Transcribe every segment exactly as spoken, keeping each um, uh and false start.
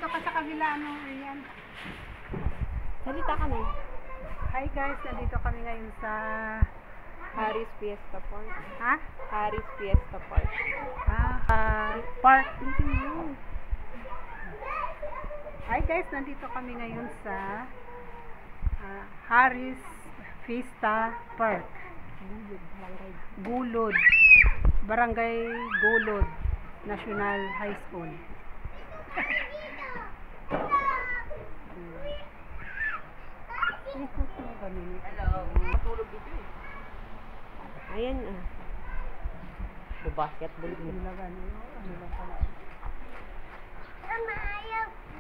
Dito ka sa kabila, ano, ayan. Salita ka na. Hi guys, nandito kami ngayon sa Harris Fiesta Park. Ha? Harris Fiesta Park. Ah, uh, park. Hi guys, nandito kami ngayon sa uh, Harris Fiesta Park. Gulod, barangay. Gulod. Barangay Gulod National High School. Hello. Matulog dito eh. Ayan ah. So, basketball din. Ano lang ano lang pala. Mama, ayaw po.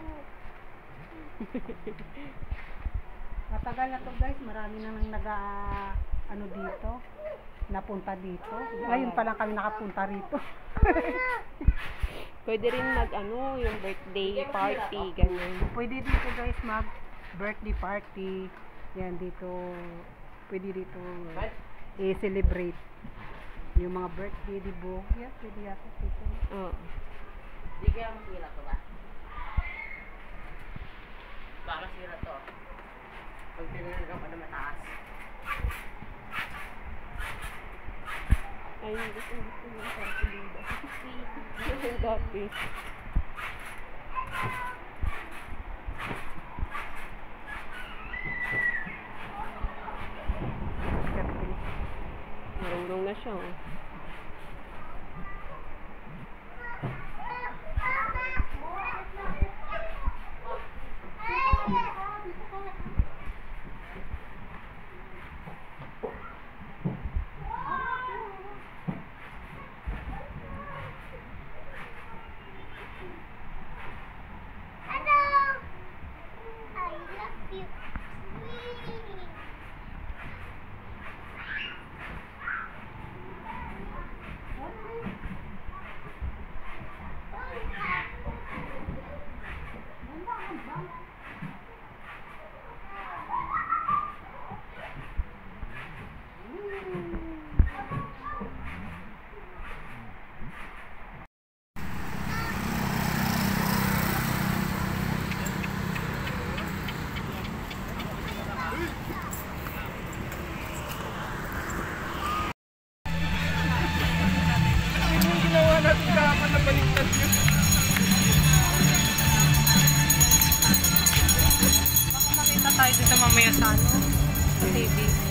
Matagal na to guys, marami na nang naga ano dito, napunta dito. Ngayon pa lang kami nakapunta rito. Pwede rin mag ano, yung birthday party, ganyan. Pwede dito guys mag birthday party. Yan dito, pwede dito i-celebrate yung mga birthday, di ba? Yan, pwede yata dito. Oo. Di kaya masira to ba? Baka masira to. Pag tinanong ka na mataas. Ayun, gusto gusto yung party dito. Yung dati. Marunong na siya, oh. Tayo dito mamaya sa ano, T V.